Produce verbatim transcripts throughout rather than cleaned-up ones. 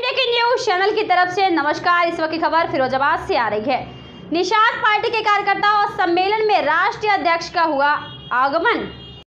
Breaking news channel की तरफ से नमस्कार। इस वक्त की खबर फिरोजाबाद से आ रही है। निषाद पार्टी के कार्यकर्ताओं और सम्मेलन में राष्ट्रीय अध्यक्ष का हुआ आगमन।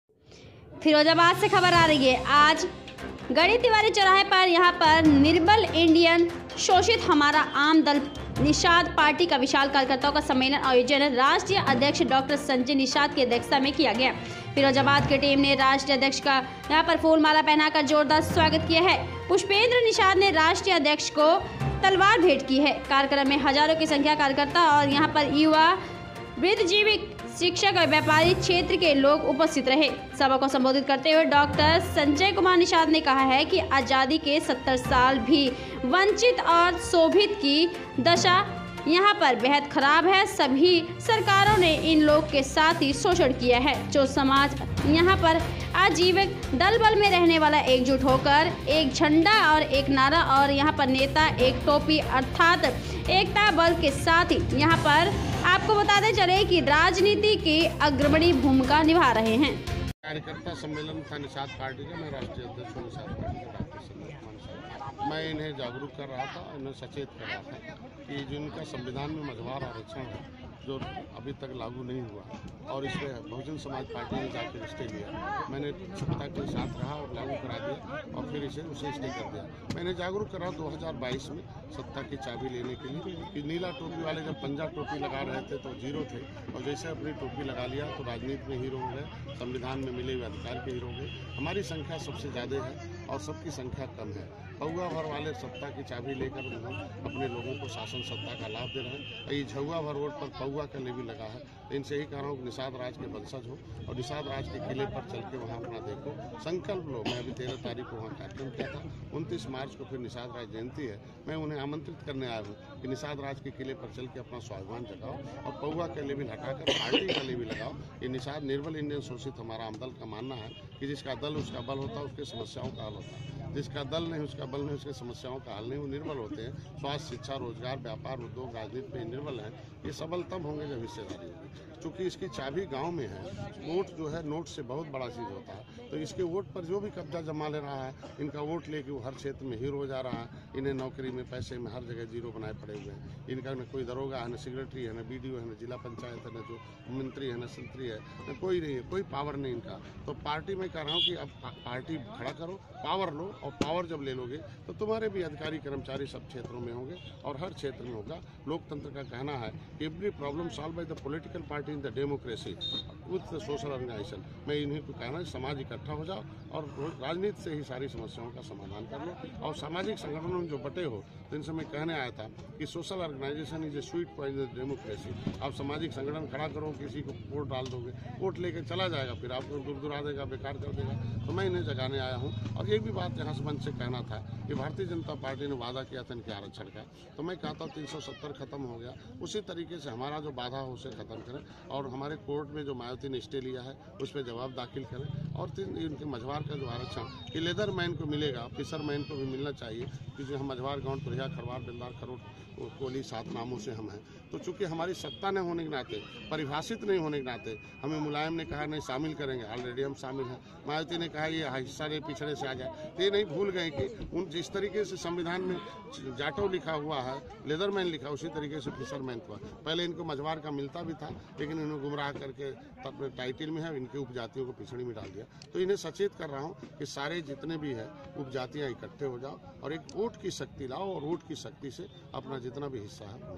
फिरोजाबाद से खबर आ रही है। आज गढ़ी तिवारी चौराहे पर यहां पर निर्बल इंडियन शोषित हमारा आम दल निषाद पार्टी का विशाल कार्यकर्ताओं का सम्मेलन आयोजन राष्ट्रीय अध्यक्ष डॉक्टर संजय निषाद की अध्यक्षता में किया गया। फिरोजाबाद की टीम ने राष्ट्रीय अध्यक्ष का यहां पर फूलमाला पहनाकर जोरदार स्वागत किया है। पुष्पेंद्र निषाद ने राष्ट्रीय अध्यक्ष को तलवार भेंट की है। कार्यक्रम में हजारों की संख्या कार्यकर्ता और यहां पर युवा, वृद्धजीवी, शिक्षक और व्यापारी क्षेत्र के लोग उपस्थित रहे। सभा को संबोधित करते हुए डॉक्टर संजय कुमार निषाद ने कहा है कि आज़ादी के सत्तर साल भी वंचित और शोभित की दशा यहाँ पर बेहद खराब है। सभी सरकारों ने इन लोग के साथ ही शोषण किया है। जो समाज यहाँ पर आजीविक दल बल में रहने वाला एकजुट होकर एक झंडा और एक नारा और यहाँ पर नेता एक टोपी अर्थात एकता बल के साथ ही यहाँ पर आपको बताते चले कि राजनीति की अग्रणी भूमिका निभा रहे हैं। कार्यकर्ता सम्मेलन था निषाद पार्टी का। मैं राष्ट्रीय अध्यक्ष हूँ निषाद पार्टी का डॉक्टर संजय कुमार निषाद। मैं इन्हें जागरूक कर रहा था, इन्हें सचेत कर रहा था कि जिनका संविधान में मझवार आरक्षण है जो अभी तक लागू नहीं हुआ और इसमें बहुजन समाज पार्टी ने जाकर स्टे लिया। मैंने सत्ता के साथ रहा और लागू करा दिया और फिर इसे उसे स्टे कर दिया। मैंने जागरूक करा दो हज़ार बाईस में सत्ता की चाबी लेने के लिए कि नीला टोपी वाले जब पंजाब टोपी लगा रहे थे तो जीरो थे और जैसे अपनी टोपी लगा लिया तो राजनीति में हीरो हो गए, संविधान में मिले हुए अधिकार के हीरो हो गए। हमारी संख्या सबसे ज़्यादा है और सबकी संख्या कम है। पौवा भर वाले सत्ता की चाबी लेकर अपने लोगों को शासन सत्ता का लाभ दे रहे हैं। ये झुआ भर रोड पर पौवा का लेवी लगा है। इनसे यही कह रहा हूँ कि निषाद राज के वंशज हो और निषाद राज के किले पर चल के वहाँ अपना देखो, संकल्प लो। मैं अभी तेरह तारीख को वहाँ कार्यक्रम किया था। उनतीस मार्च को फिर निषाद राज जयंती है। मैं उन्हें आमंत्रित करने आया हूँ कि निषाद राज के किले पर चल के अपना स्वाभिमान जगाओ और पौवा का लेवी हटाकर पार्टी का लेवी लगाओ। ये निषाद निर्बल इंडियन शोषित हमारा आम दल का मानना है कि जिसका दल उसका बल होता है, उसके समस्याओं का हल होता है। जिसका दल नहीं उसका बल नहीं, उसके समस्याओं का हल नहीं, वो निर्बल होते हैं। स्वास्थ्य, शिक्षा, रोजगार, व्यापार, उद्योग, राजनीति में निर्बल हैं। ये सबल तब होंगे जब हिस्सेदारी होगी। चूँकि इसकी चाबी गांव में है, वोट जो है नोट से बहुत बड़ा चीज़ होता है। तो इसके वोट पर जो भी कब्जा जमा ले रहा है, इनका वोट लेके वो हर क्षेत्र में हीरो हो जा रहा है। इन्हें नौकरी में, पैसे में हर जगह जीरो बनाए पड़े हुए हैं। इनका न कोई दरोगा है, न सेक्रेटरी है, न बीडीओ है, न जिला पंचायत है, न जो मंत्री है, न संतरी है, न कोई नहीं है, कोई पावर नहीं इनका। तो पार्टी में कह रहा हूँ कि अब पार्टी खड़ा करो, पावर लो और पावर जब ले लोगे तो तुम्हारे भी अधिकारी कर्मचारी सब क्षेत्रों में होंगे और हर क्षेत्र में होगा। लोकतंत्र का कहना है every problem solve by the political party in the democracy with the social organisation. मैं इन्हीं को कहना है समाज इकट्ठा हो जाओ और राजनीति से ही सारी समस्याओं का समाधान कर लो। और सामाजिक संगठनों में जो बटे हो तो इनसे मैं कहने आया था कि social organisation is a sweet point in democracy. आप सामाजिक संगठन खड़ा करो, किसी को वोट डाल दोगे, वोट लेके चला जाएगा, फिर आपको दूर दूर आ देगा, बेकार कर देगा। तो मैं इन्हें जगाने आया हूँ। और एक भी बात यहाँ से मंच से कहना था कि भारतीय जनता पार्टी ने वादा किया था इनके आरक्षण का, तो मैं कहता हूँ तीन सौ सत्तर खत्म हो गया, उसी तरीके से हमारा जो बाधा हो उसे खत्म करें और हमारे कोर्ट में जो मायावती ने स्टे लिया है उस पर जवाब दाखिल करें। और इनके मझवार का जो आरक्षण कि लेदर मैन को मिलेगा, फिशर मैन को भी मिलना चाहिए, क्योंकि हम मझवार गाँव तुरिया खरवार बेलदार खरोट कोली सात नामों से हम हैं। तो चूंकि हमारी सत्ता न होने के नाते, परिभाषित नहीं होने के नाते, हमें मुलायम ने कहा नहीं शामिल करेंगे, ऑलरेडी हम शामिल हैं। मायावती ने कहा ये हिस्सा दे पिछड़े से आ जाए। तो ये नहीं भूल गए कि उन जिस तरीके से संविधान में जाटो लिखा हुआ है, लेदरमैन लिखा, उसी तरीके से फिशरमैन को पहले इनको मझवार का मिलता भी था, लेकिन इन्होंने गुमराह करके तब टाइटल में है इनके उपजातियों को पिछड़ी में डाल दिया। तो इन्हें सचेत कर रहा हूँ कि सारे जितने भी है उपजातियाँ इकट्ठे हो जाओ और एक वोट की शक्ति लाओ और वोट की शक्ति से अपना जितना भी हिस्सा है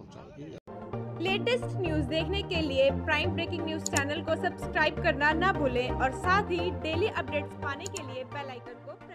पहुँचाओ। लेटेस्ट न्यूज देखने के लिए प्राइम ब्रेकिंग न्यूज चैनल को सब्सक्राइब करना ना भूलें और साथ ही डेली अपडेट्स पाने के लिए बेल आइकन को